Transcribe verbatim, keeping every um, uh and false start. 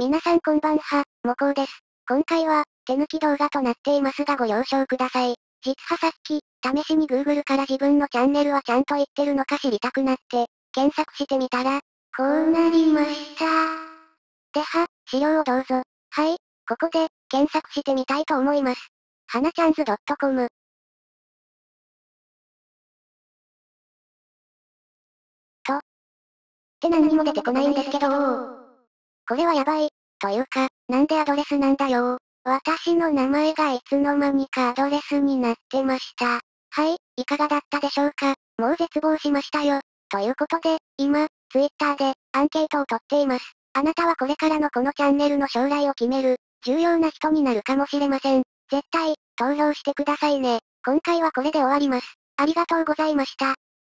皆さんこんばんは、もこうです。今回は、手抜き動画となっていますがご了承ください。実はさっき、試しに Google から自分のチャンネルはちゃんと言ってるのか知りたくなって、検索してみたら、こうなりました。では、資料をどうぞ。はい、ここで、検索してみたいと思います。はなちゃんず .com。と。って何にも出てこないんですけどこれはやばい。というか、なんでアドレスなんだよ。私の名前がいつの間にかアドレスになってました。はい、いかがだったでしょうか。もう絶望しましたよ。ということで、今、Twitter で、アンケートを取っています。あなたはこれからのこのチャンネルの将来を決める、重要な人になるかもしれません。絶対、投票してくださいね。今回はこれで終わります。ありがとうございました。